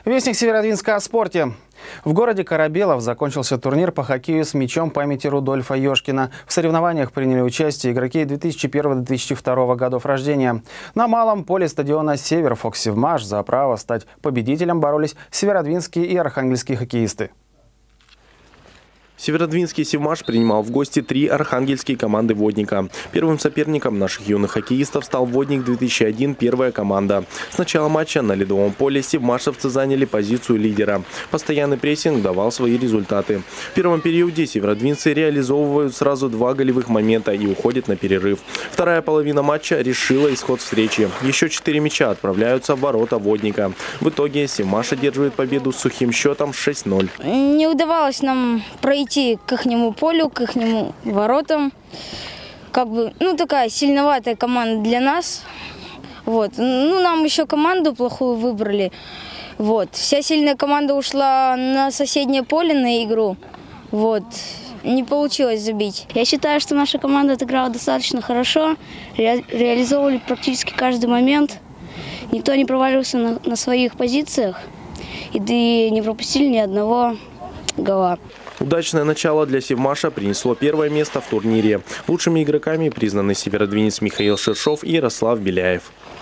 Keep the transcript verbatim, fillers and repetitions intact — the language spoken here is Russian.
Вестник Северодвинска о спорте. В городе Корабелов закончился турнир по хоккею с мячом памяти Рудольфа Ёшкина. В соревнованиях приняли участие игроки две тысячи первого — две тысячи второго годов рождения. На малом поле стадиона «Север» Фоксивмаш за право стать победителем боролись северодвинские и архангельские хоккеисты. Северодвинский Севмаш принимал в гости три архангельские команды водника. Первым соперником наших юных хоккеистов стал водник две тысячи один, первая команда. С начала матча на ледовом поле севмашевцы заняли позицию лидера. Постоянный прессинг давал свои результаты. В первом периоде северодвинцы реализовывают сразу два голевых момента и уходят на перерыв. Вторая половина матча решила исход встречи. Еще четыре мяча отправляются в ворота водника. В итоге Севмаш одерживает победу с сухим счетом шесть ноль. Не удавалось нам пройти к ихнему полю, к ихнему воротам. Как бы, ну, такая сильноватая команда для нас. Вот. Ну, нам еще команду плохую выбрали. Вот. Вся сильная команда ушла на соседнее поле на игру. Вот. Не получилось забить. Я считаю, что наша команда отыграла достаточно хорошо. Ре реализовывали практически каждый момент. Никто не провалился на, на своих позициях. И не пропустили ни одного гола. Удачное начало для Севмаша принесло первое место в турнире. Лучшими игроками признаны северодвинец Михаил Шершов и Ярослав Беляев.